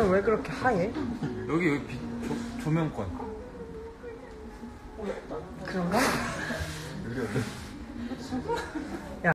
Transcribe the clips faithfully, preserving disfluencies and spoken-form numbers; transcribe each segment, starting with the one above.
오늘 왜 그렇게 하얘? 여기 여기 비, 조, 조명권. 그런가? 여기 어때? 야.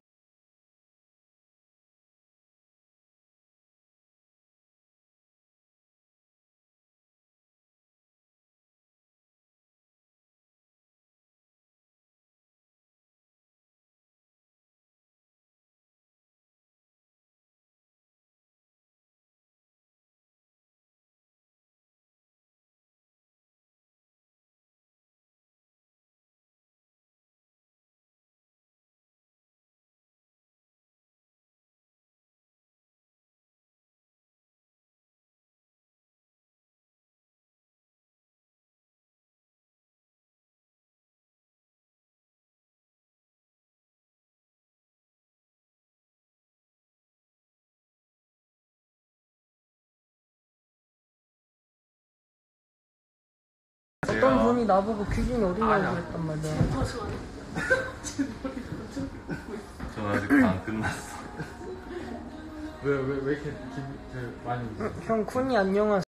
어떤 분이 나보고 귀중이 어디냐고 그랬단 말이야. 전 아직 안 끝났어. 왜, 왜, 왜 이렇게 기분 많이 웃어? 형 쿤이 안녕하세요.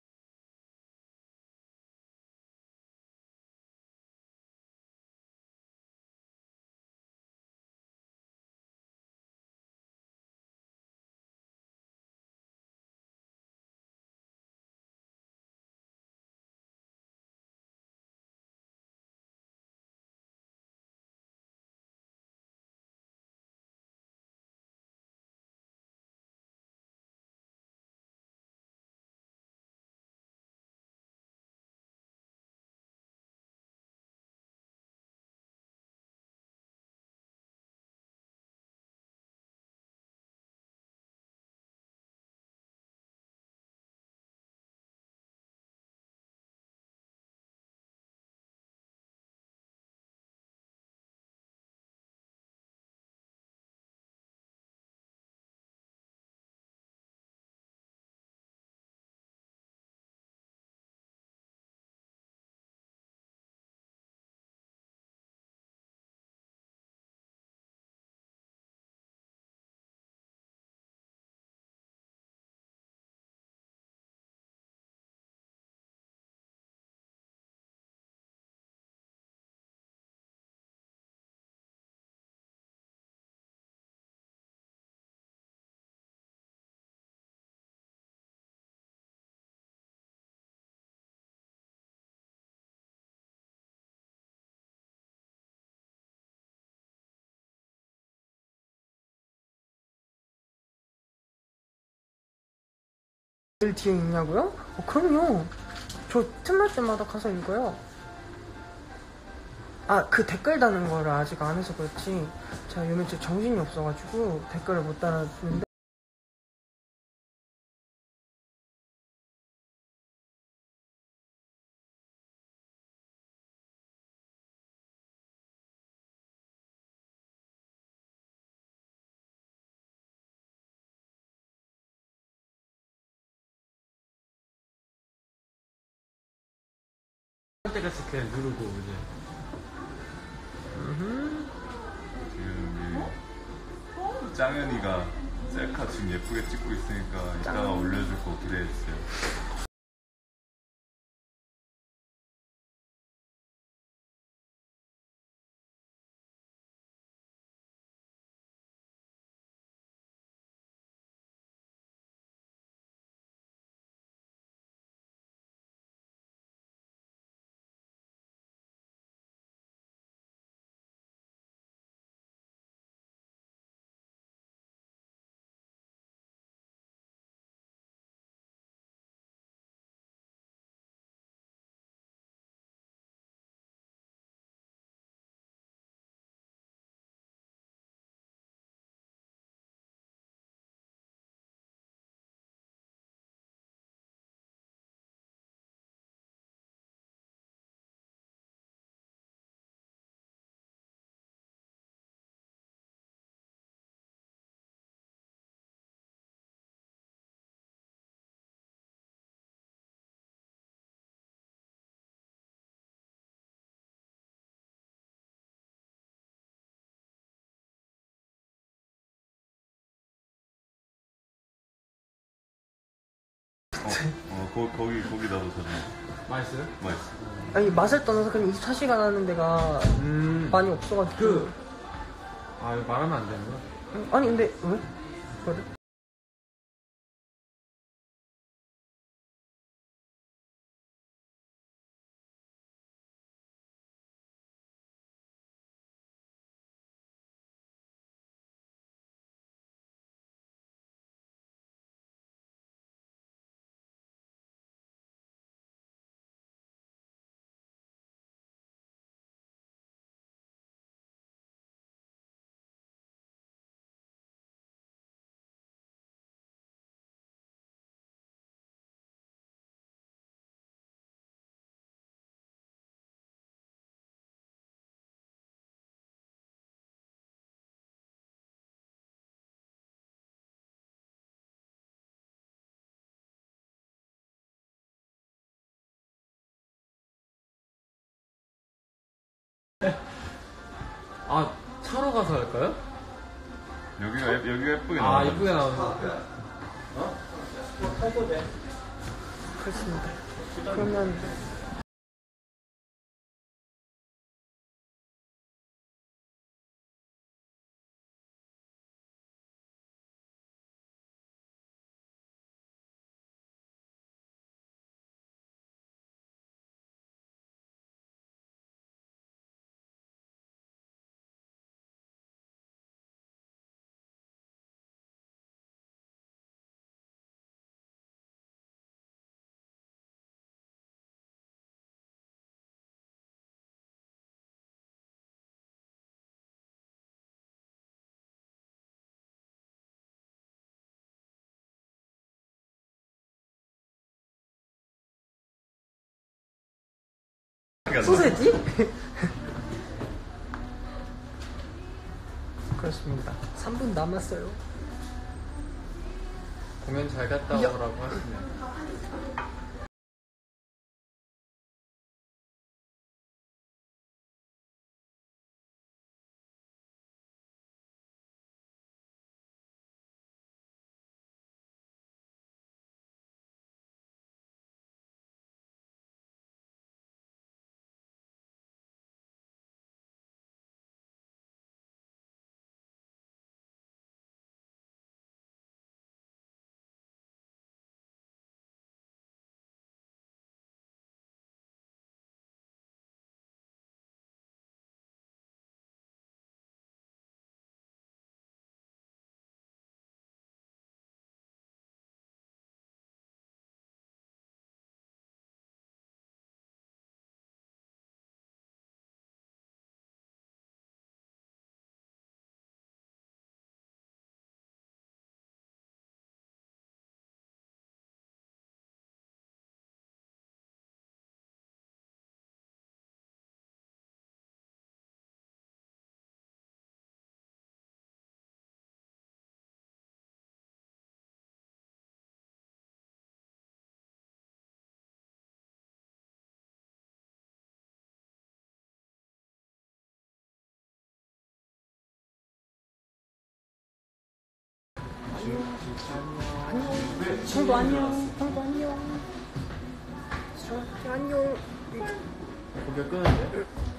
글 뒤에 있냐고요? 어, 그럼요. 저 틈날 때마다 가서 읽어요. 아, 그 댓글 다는 거를 아직 안 해서 그렇지. 제가 요즘 정신이 없어가지고 댓글을 못 달아주는데. 때가 이렇게 누르고 이제. 지금 이 짱현이가 셀카 지금 예쁘게 찍고 있으니까 이따가 올려줄 거 기대해주세요. 어 거, 거기 거기 나도 자주 맛있어요? 맛있어. 아니 맛을 떠나서 그냥 이십사 시간 하는 데가 음. 많이 없어가지고. 그, 아, 이거 말하면 안 되는 거야? 아니 근데 왜? 그래? 아, 차로 가서 할까요? 여기가 예, 여기가 예쁘게 아, 나와. 이쁘게 나오는 거. 그렇습니다. 그러면 소세지? 그렇습니다. 삼 분 남았어요. 공연 잘 갔다 오라고 하시네요. 안녕. 형도 안녕. 형도 안녕. 저 안녕. 고개 끄는데?